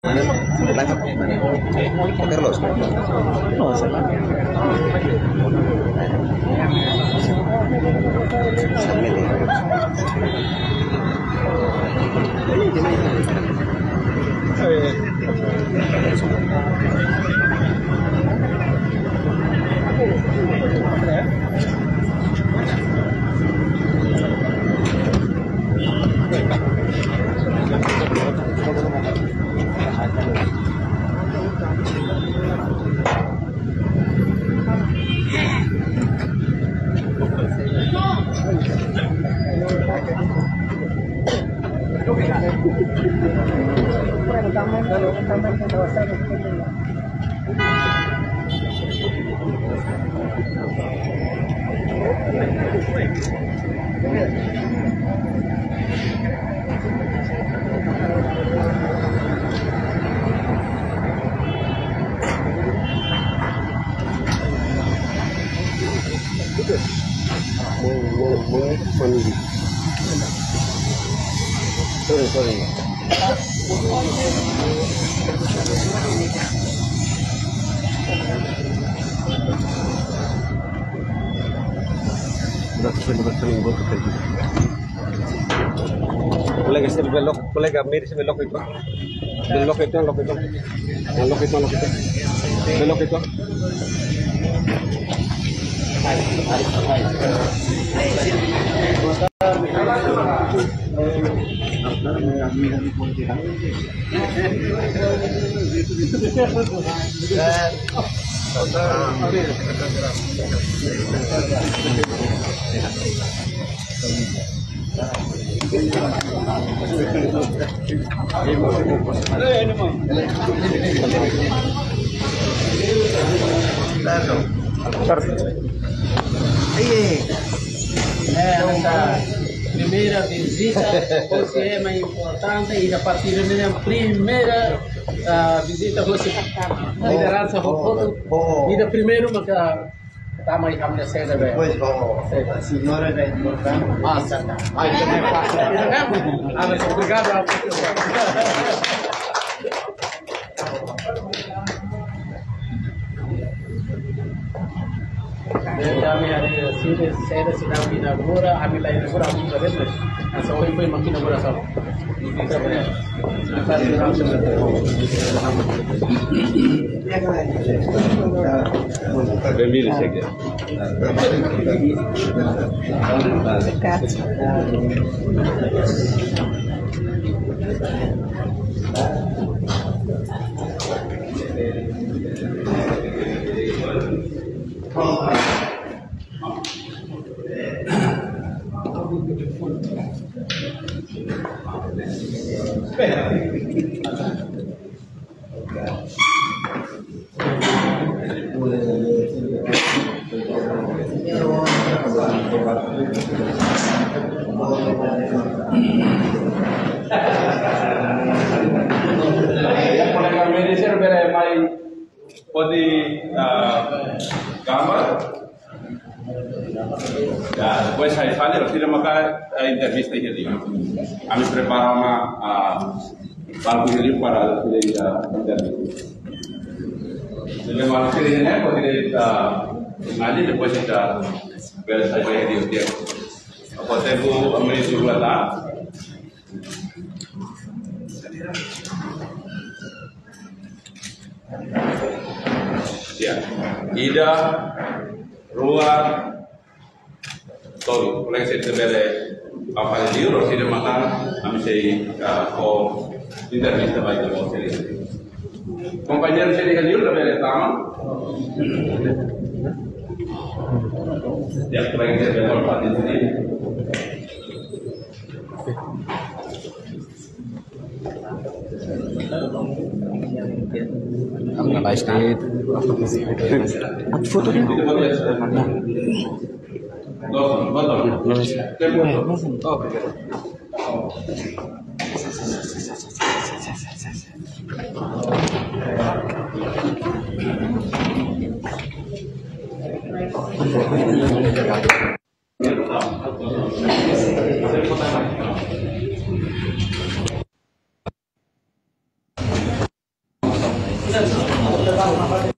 Tangkap mana? Carlos. Oh, salah. Sambil ya. Sorry. Boleh geser belok, boleh gak miris belok itu? Belok itu, belok itu. Belok itu, belok itu. Belok itu. Primeira visita, você é mais importante e a partir da primeira visita você liderança foto e da primeiro maka tama yang kami saya dah. Depois a senhora é importante. Masa. Ai, também passa. Obrigado. Kami ada sini saya sedang inaugura, kami lah inaugura kami berada. Sampai pun makin inaugura sama. Kita berada. Bem-vindo, chega. Ya, después hay sale, lo tiene acá entrevista y digo, a mí preparamos algo para la entrevista. Le vamos a decir en pues ngaji después kita biasa saya dia. Apa tempo amri surata. Ya, ida ruang todo, oleh saya terbele apa dia harus tidak makan, kami saya intervista baik kalau saya compañero saya dengan dia terbele taman, ya lagi saya terbele tempat di sini. Apa state? Foto dia. Gracias.